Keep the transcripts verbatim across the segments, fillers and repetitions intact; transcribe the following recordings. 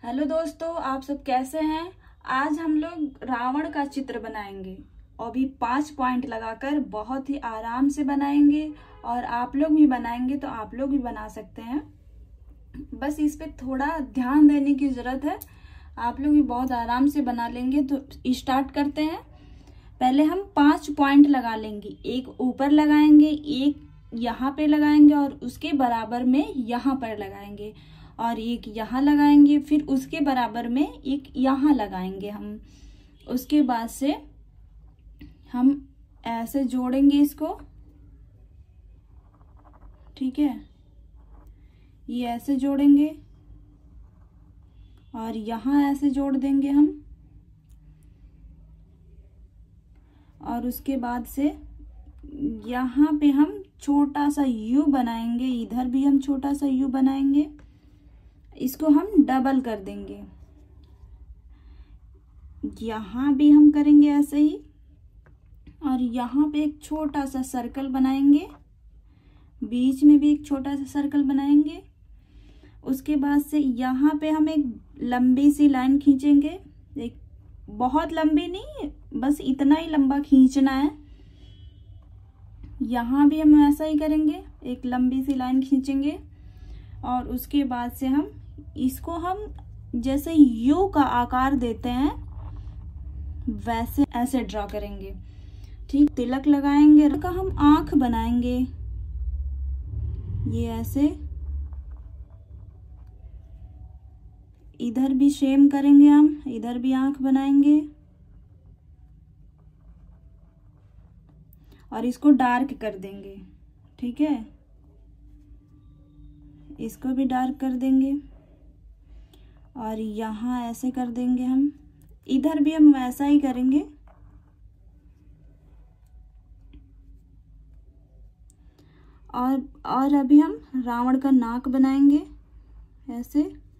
Hello दोस्तों, आप सब कैसे हैं। आज हम लोग रावण का चित्र बनाएंगे और भी पांच पॉइंट लगाकर बहुत ही आराम से बनाएंगे। और आप लोग भी बनाएंगे तो आप लोग भी बना सकते हैं, बस इस पे थोड़ा ध्यान देने की जरूरत है। आप लोग भी बहुत आराम से बना लेंगे। तो स्टार्ट करते हैं। पहले हम पांच पॉइंट लगा लेंगे, एक ऊपर लगाएंगे, एक यहाँ पे लगाएंगे और उसके बराबर में यहाँ पर लगाएंगे और एक यहाँ लगाएंगे, फिर उसके बराबर में एक यहाँ लगाएंगे हम। उसके बाद से हम ऐसे जोड़ेंगे इसको, ठीक है। ये ऐसे जोड़ेंगे और यहाँ ऐसे जोड़ देंगे हम। और उसके बाद से यहाँ पे हम छोटा सा यू बनाएंगे, इधर भी हम छोटा सा यू बनाएंगे। इसको हम डबल कर देंगे। यहाँ भी हम करेंगे ऐसे ही और यहाँ पे एक छोटा सा सर्कल बनाएंगे, बीच में भी एक छोटा सा सर्कल बनाएंगे। उसके बाद से यहाँ पे हम एक लंबी सी लाइन खींचेंगे, एक बहुत लंबी नहीं, बस इतना ही लंबा खींचना है। यहाँ भी हम ऐसा ही करेंगे, एक लंबी सी लाइन खींचेंगे और उसके बाद से हम इसको हम जैसे यू का आकार देते हैं वैसे ऐसे ड्रॉ करेंगे, ठीक। तिलक लगाएंगे का हम आंख बनाएंगे, ये ऐसे। इधर भी सेम करेंगे हम, इधर भी आंख बनाएंगे और इसको डार्क कर देंगे, ठीक है। इसको भी डार्क कर देंगे और यहाँ ऐसे कर देंगे हम। इधर भी हम वैसा ही करेंगे। और और अभी हम रावण का नाक बनाएंगे ऐसे।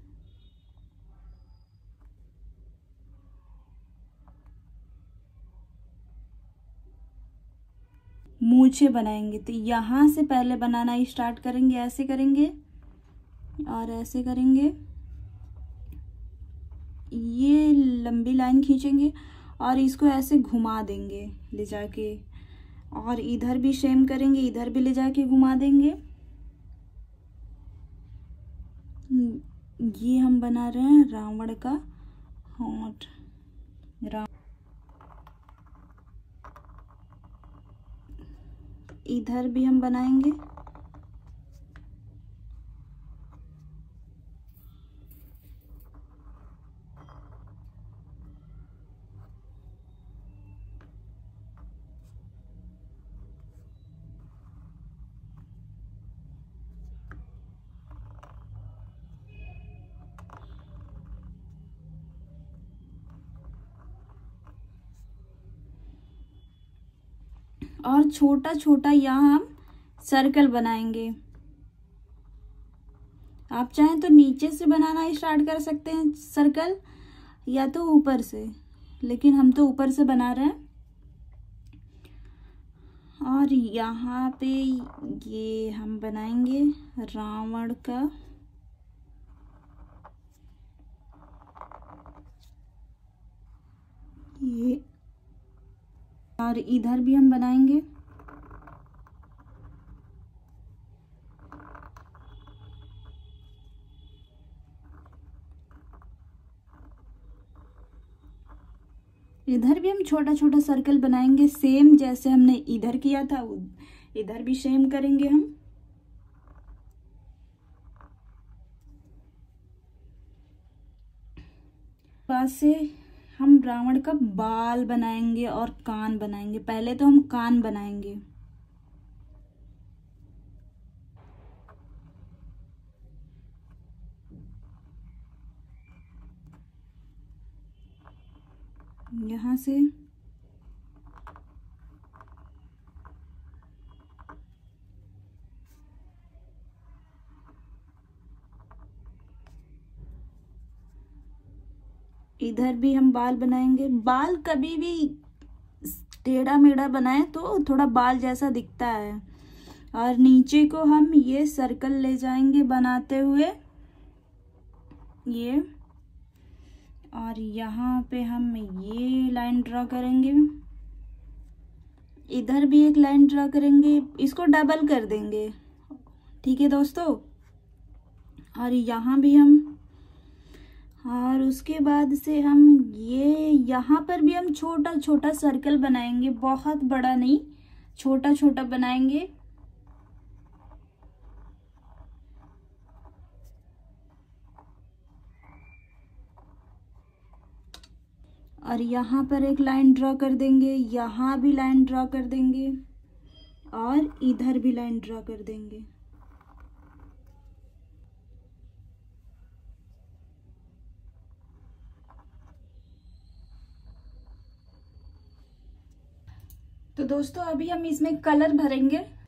मूछें बनाएंगे तो यहाँ से पहले बनाना स्टार्ट करेंगे, ऐसे करेंगे और ऐसे करेंगे। ये लंबी लाइन खींचेंगे और इसको ऐसे घुमा देंगे ले जाके, और इधर भी सेम करेंगे, इधर भी ले जाके घुमा देंगे। ये हम बना रहे हैं रावण का होंठ। रा... इधर भी हम बनाएंगे। और छोटा छोटा यहाँ हम सर्कल बनाएंगे। आप चाहें तो नीचे से बनाना स्टार्ट कर सकते हैं सर्कल, या तो ऊपर से, लेकिन हम तो ऊपर से बना रहे हैं। और यहाँ पे ये हम बनाएंगे रावण का ये, और इधर भी हम बनाएंगे। इधर भी हम छोटा छोटा सर्कल बनाएंगे, सेम जैसे हमने इधर किया था इधर भी सेम करेंगे हम। बाद से हम रावण का बाल बनाएंगे और कान बनाएंगे। पहले तो हम कान बनाएंगे। यहाँ से इधर भी हम बाल बनाएंगे। बाल कभी भी टेढ़ा मेढ़ा बनाए तो थोड़ा बाल जैसा दिखता है। और नीचे को हम ये सर्कल ले जाएंगे बनाते हुए, ये और यहाँ पे हम ये लाइन ड्रॉ करेंगे, इधर भी एक लाइन ड्रॉ करेंगे, इसको डबल कर देंगे, ठीक है दोस्तों। और यहाँ भी हम, और उसके बाद से हम ये यहाँ पर भी हम छोटा छोटा सर्कल बनाएंगे, बहुत बड़ा नहीं, छोटा छोटा बनाएंगे। और यहाँ पर एक लाइन ड्रॉ कर देंगे, यहाँ भी लाइन ड्रॉ कर देंगे, और इधर भी लाइन ड्रॉ कर देंगे। तो दोस्तों अभी हम इसमें कलर भरेंगे।